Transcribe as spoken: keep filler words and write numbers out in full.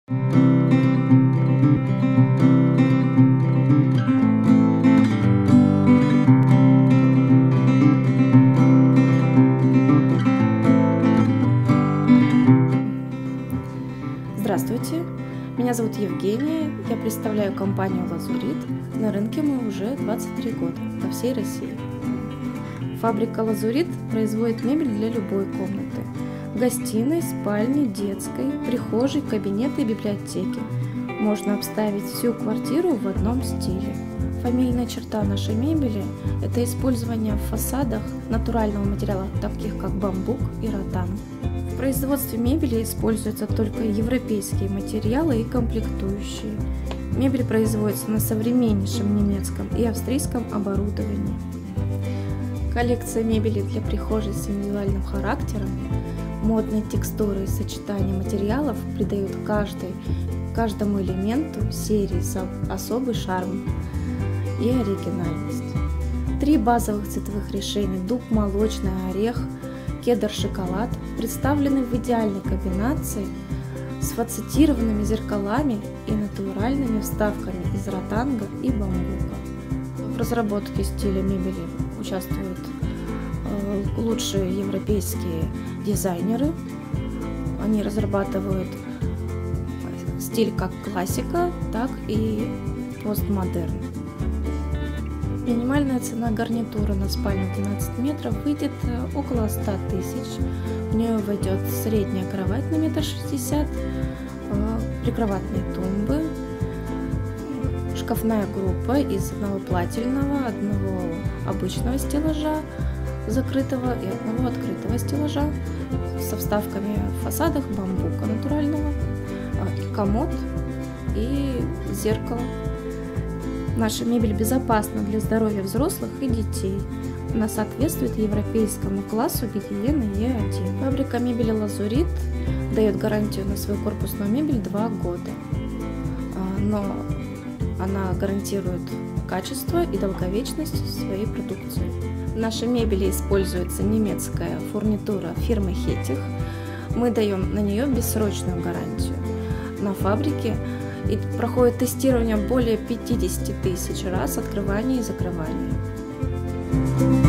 Здравствуйте, меня зовут Евгения, я представляю компанию «Лазурит». На рынке мы уже двадцать три года по всей России. Фабрика «Лазурит» производит мебель для любой комнаты. Гостиной, спальни, детской, прихожей, кабинеты и библиотеки. Можно обставить всю квартиру в одном стиле. Фамильная черта нашей мебели – это использование в фасадах натурального материала, таких как бамбук и ротан. В производстве мебели используются только европейские материалы и комплектующие. Мебель производится на современнейшем немецком и австрийском оборудовании. Коллекция мебели для прихожей с индивидуальным характером, модные текстуры и сочетания материалов придают каждой, каждому элементу серии особый шарм и оригинальность. Три базовых цветовых решения – дуб, молочный, орех, кедр, шоколад – представлены в идеальной комбинации с фацетированными зеркалами и натуральными вставками из ротанга и бамбука. В разработке стиля мебели участвуют лучшие европейские дизайнеры. Они разрабатывают стиль как классика, так и постмодерн. Минимальная цена гарнитура на спальню двенадцать метров выйдет около ста тысяч. В нее войдет средняя кровать на метр шестьдесят, прикроватные тумбы, шкафная группа из одного плательного, одного обычного стеллажа закрытого и одного открытого стеллажа со вставками в фасадах бамбука натурального, и комод, и зеркало. Наша мебель безопасна для здоровья взрослых и детей. Она соответствует европейскому классу гигиены Е один. Фабрика мебели «Лазурит» дает гарантию на свою корпусную мебель два года, но она гарантирует качество и долговечность своей продукции. В нашей мебели используется немецкая фурнитура фирмы Хеттих. Мы даем на нее бессрочную гарантию. На фабрике и проходит тестирование более пятидесяти тысяч раз открывания и закрывания.